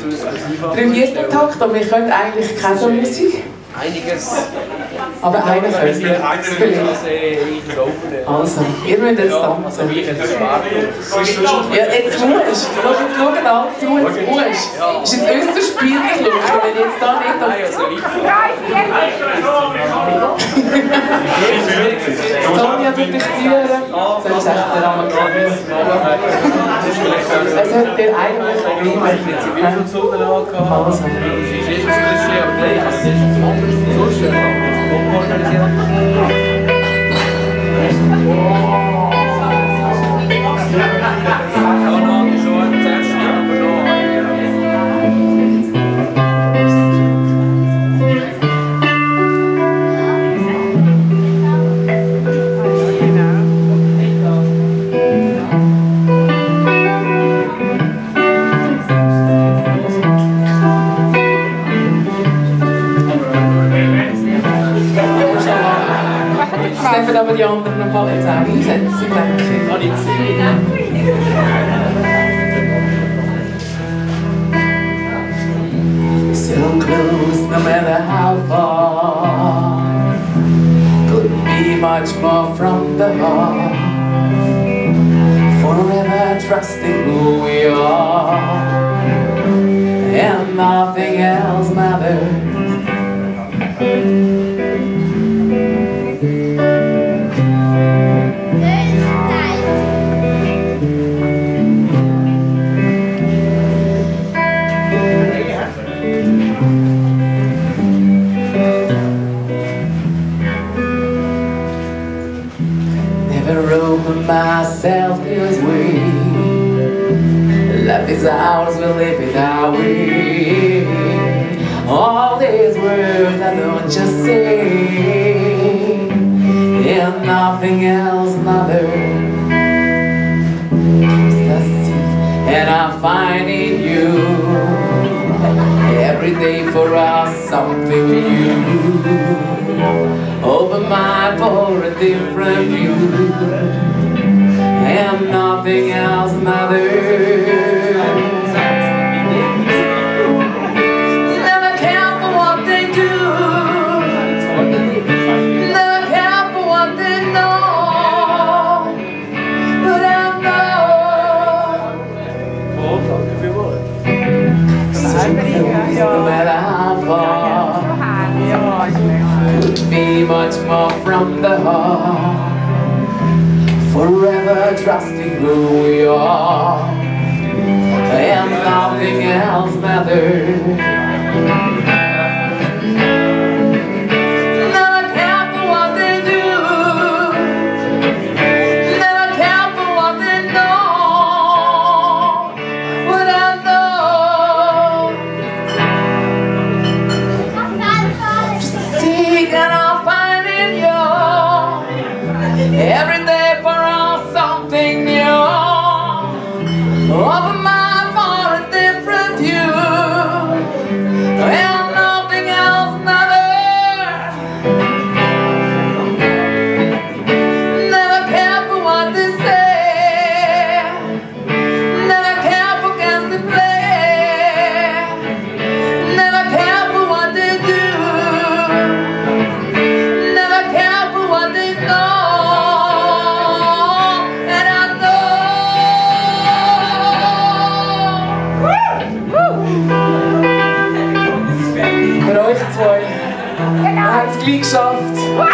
3/4-Takt, aber wir können eigentlich keine so Musik. Einiges. Aber einer könnte es. Also, ihr müsst jetzt tanzen. Ja, jetzt musst du. Schau an, jetzt musst du. Ist jetzt äußerst spiellich, wenn ich jetzt da nicht Sonja tut dich führen. Das ist echt der Rahmen. Es sollte dir eigentlich bleiben. Also. Aber die anderen noch mal jetzt auch einsetzen, denke ich. So close, no matter how far. Couldn't be much more from the heart. Forever trusting who we are, and nothing else matters. Myself this way. Life is ours, we live it our way. All this world I don't just say, and nothing else matters. And I find in you every day for us something new. Open mind for a different view, and nothing else matters. Never care for what they do, never care for what they know, but I know no matter how far, could be much more from the heart. Forever trusting who we are, and nothing else matters. Never care for what they do, never care for what they know, but I know. Just seek and I'll find in you every day. Something new. Open mind for a different view, and nothing else matters. Never care for what they say, never care for against the play, never care for what they do, never care for what they know. Für euch zwei. Er hat es gleich geschafft.